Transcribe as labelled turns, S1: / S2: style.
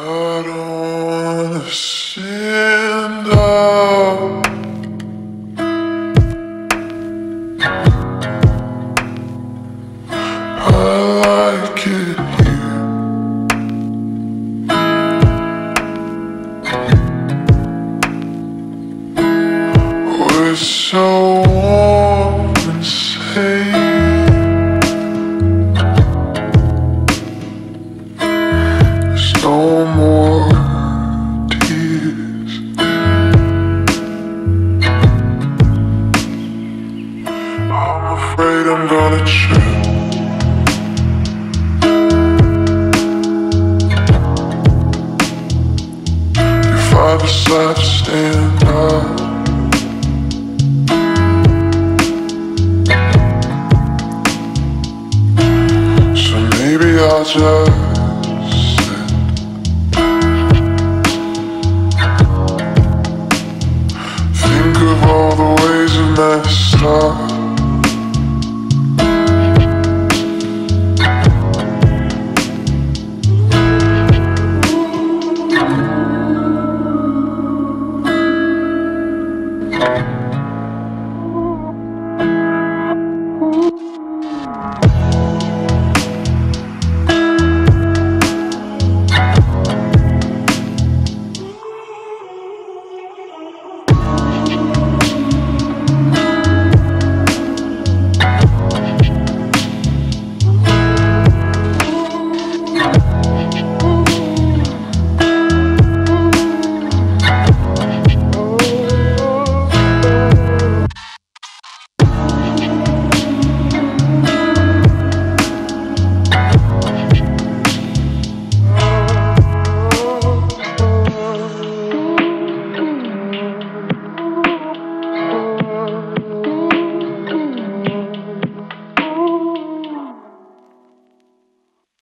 S1: I don't wanna stand up. I like it here. We're so warm and safe. There's no more tears. I'm afraid I'm gonna trip. If I decide to stand up, so maybe I'll just